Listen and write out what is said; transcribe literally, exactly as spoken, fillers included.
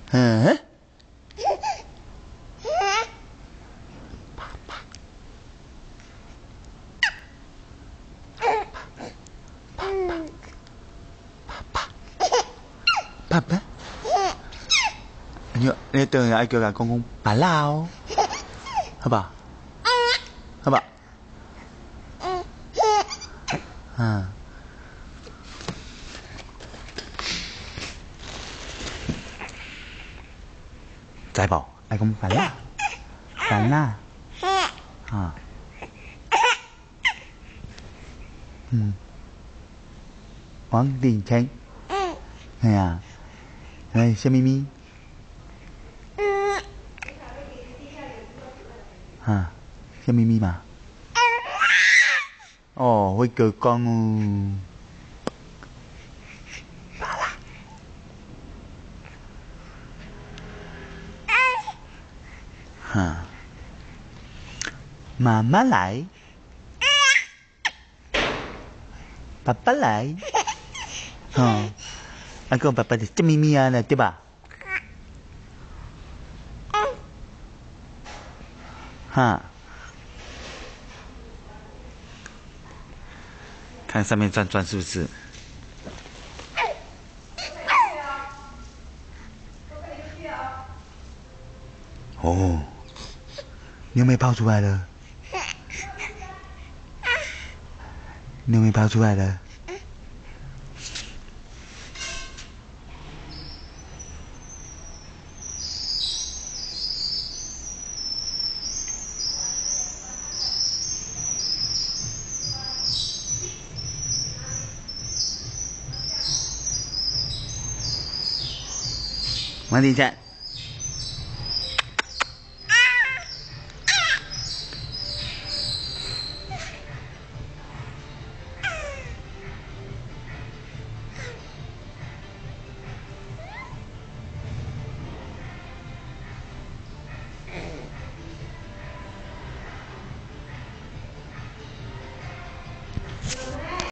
嗯。爸爸，你你等下叫人公公爸啦哦，好吧？好吧？嗯。知冇？爱讲爸啦，爸啦，啊，嗯，王定清，系啊，诶，小咪咪，啊，小咪咪嘛，哦，会叫讲哦，爸啦，哈，妈妈来，爸爸来，哦，阿公爸爸的小咪咪啊，对吧？哈，看上面转转是不是？哦，牛没跑出来了，牛没跑出来了。王定健。